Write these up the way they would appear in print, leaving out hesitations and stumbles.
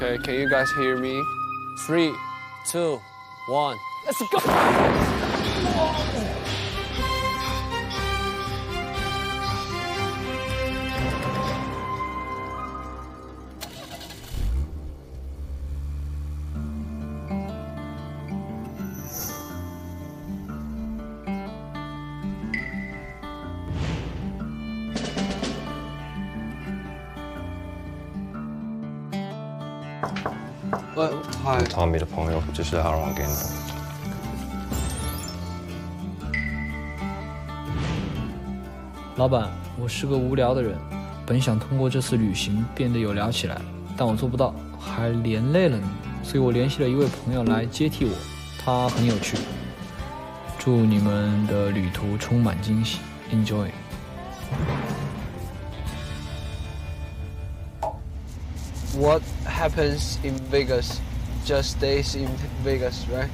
Okay, can you guys hear me? 3, 2, 1, let's go! 嗨，Tommy 的朋友，这是阿荣给你的。 老板，我是个无聊的人，本想通过这次旅行变得有聊起来，但我做不到，还连累了你，所以我联系了一位朋友来接替我，他很有趣。祝你们的旅途充满惊喜 ，Enjoy。 What happens in Vegas just stays in Vegas, right?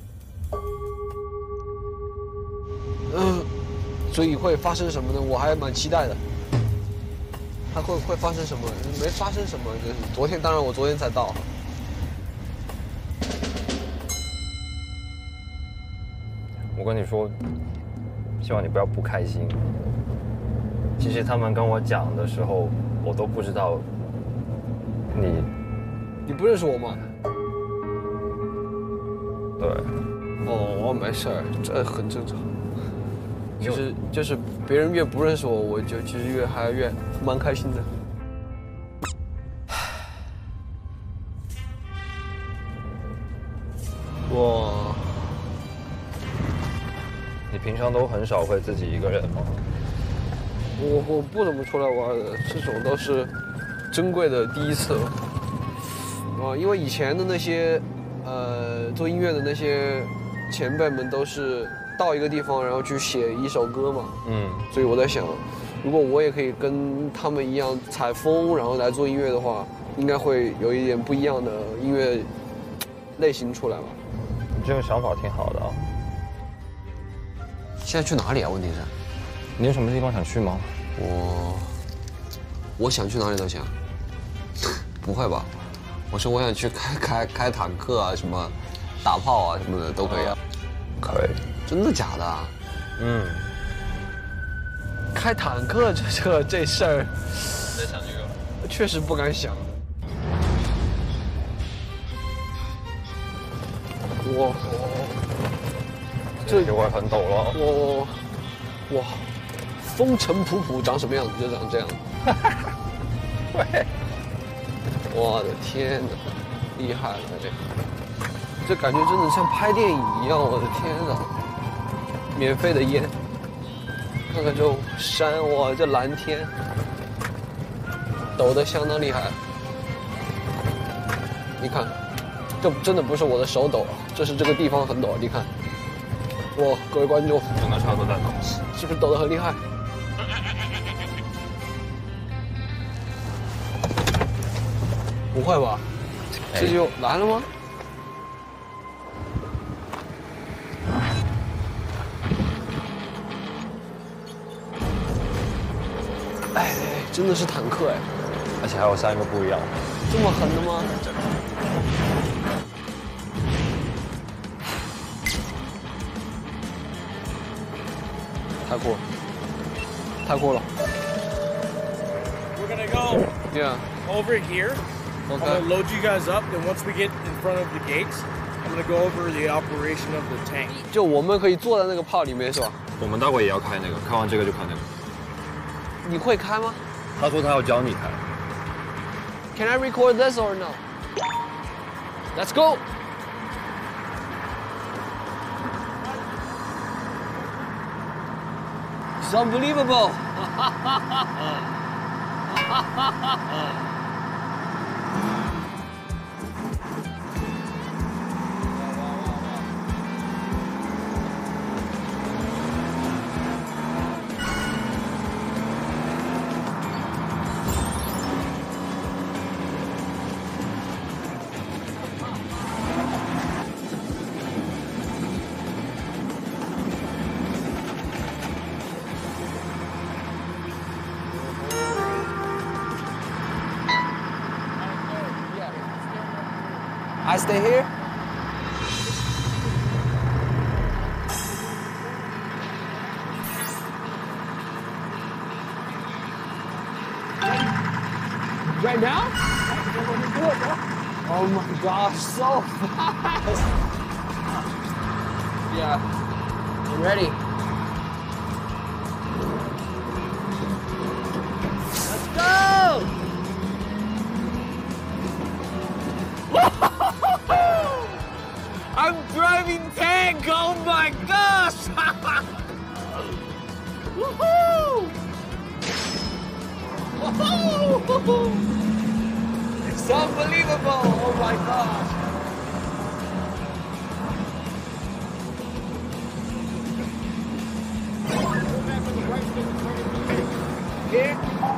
所以会发生什么呢？我还蛮期待的。它会发生什么？没发生什么，就是昨天，当然我昨天才到。 我跟你说，希望你不要不开心。其实他们跟我讲的时候，我都不知道。 你不认识我吗？ 对。 哦，没事儿，这很正常。就是别人越不认识我，我就其实越蛮开心的。 你平常都很少会自己一个人吗？ 我不怎么出来玩的，这种都是珍贵的第一次了。因为以前的那些做音乐的那些前辈们都是到一个地方然后去写一首歌嘛，所以我在想，如果我也可以跟他们一样采风然后来做音乐的话，应该会有一点不一样的音乐类型出来吧。 你这个想法挺好的啊。 现在去哪里啊？问题是， 你有什么地方想去吗？ 我想去哪里都行。不会吧？我想去开坦克啊，什么打炮啊什么的都可以啊。 可以。 真的假的啊？开坦克这事儿， 在想这个？ 确实不敢想。 这会很陡了。 哇，风尘仆仆长什么样子就长这样。 对。 我的天哪，厉害了这感觉真的像拍电影一样，我的天哪！免费的烟，看看这山，哇，这蓝天，抖得相当厉害。你看，这真的不是我的手抖，这是这个地方很抖，你看。哇，各位观众， 整个车都在抖， 是不是抖得很厉害？不会吧？这就来了吗？哎，真的是坦克哎！ 而且还有3个不一样。 这么狠的吗？太过了。 We're gonna go Yeah. over here. Okay. I'm gonna load you guys up. Then once we get in front of the gates, I'm gonna go over the operation of the tank. 就我们可以坐在那个炮里面是吧？ 我们待会也要开那个，开完这个就开那个。 你会开吗？ 他说他要教你开。 Can I record this or no? Let's go. It's unbelievable. stay here. Right now? Oh my gosh, so fast! Yeah, I'm ready. Let's go! I'm driving tank! Oh my gosh! Woohoo! Woohoo! It's unbelievable! Oh my gosh! Here?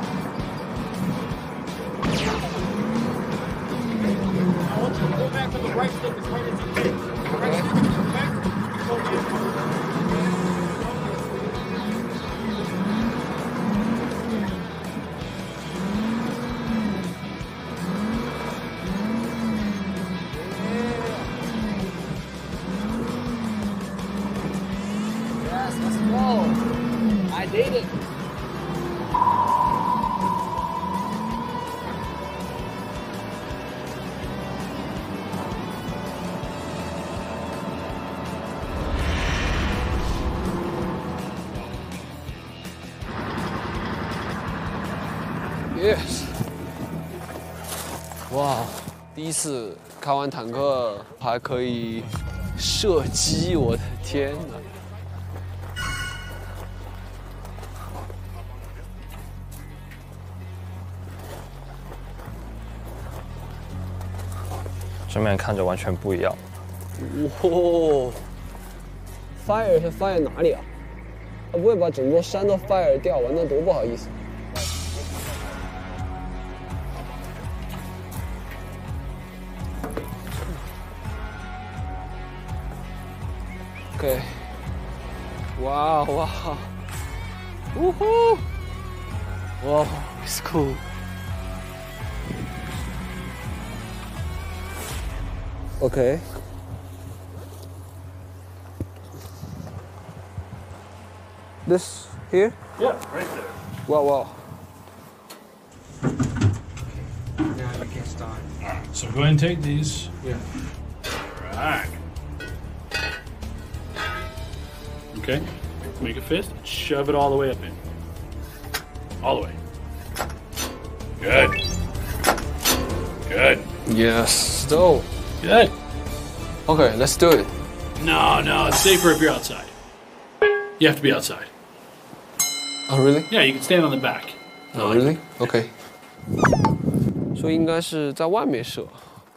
I want you to go back on the right stick as hard as you can. Right stick, okay? Go in. Yes, let's go! I did it! Yes！ 哇，第一次开完坦克还可以射击，我的天哪！ 正面看着完全不一样。 哇 ，fire 是 fire 哪里啊？他不会把整座山都 fire 掉吧？那多不好意思。OK， 哇哇，呜呼，哇 ，it's cool。OK。This here? Yeah, right there. Wow, wow. So go ahead and take these. Yeah. Right. Okay. Make a fist. Shove it all the way up in. All the way. Good. Good. Yes. So. Good. Okay, let's do it. No, it's safer if you're outside. You have to be outside. Oh, really? Yeah, you can stand on the back. Oh, really? Okay. 所以应该是在外面射。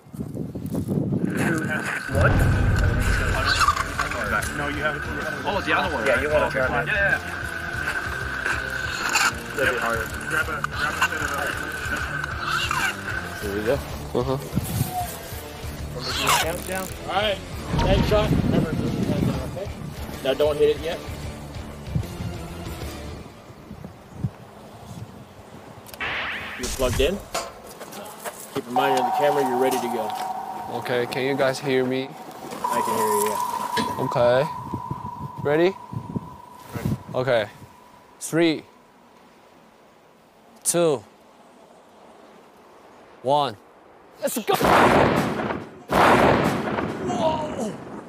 No, you have. Oh, the other one. Yeah, you want to grab it. Yeah. Grab a set of. There we go. Uh-huh. Countdown. All right. Next shot. Remember, this is countdown, okay? Now don't hit it yet. You're plugged in. Keep in mind you're on the camera. You're ready to go. Okay, can you guys hear me? I can hear you. Yeah. Okay. Ready? Okay. 3, 2, 1. Let's go! Whoa!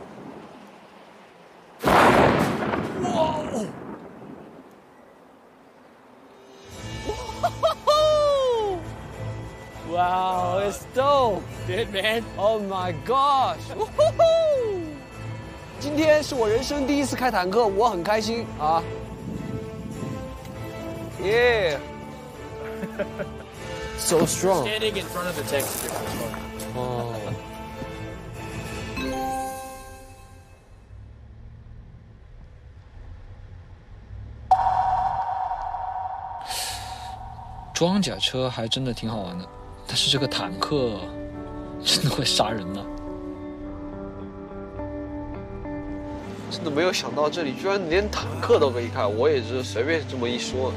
Whoa! Whoa! Wow, it's dope! Did man? Oh my gosh! Woohoo! 今天是我人生第一次开坦克，我很开心啊！Yeah! So strong. Standing in front of the tank is different. 哦。 装甲车还真的挺好玩的，但是这个坦克真的会杀人呢。 真的没有想到这里居然连坦克都可以开，我也是随便这么一说。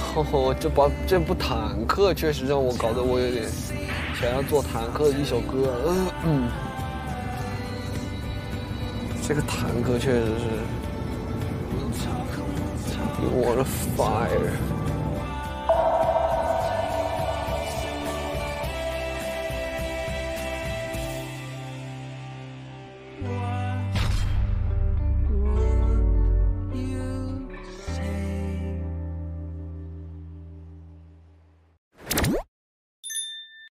后这部坦克确实让我搞得我有点想要做坦克的一首歌。这个坦克确实是 You wanna fire。